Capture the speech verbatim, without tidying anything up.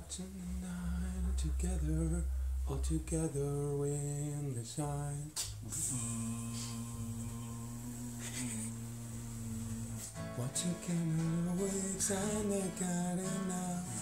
Watching the night together, all together in the shine. Watching camera waves and they got enough.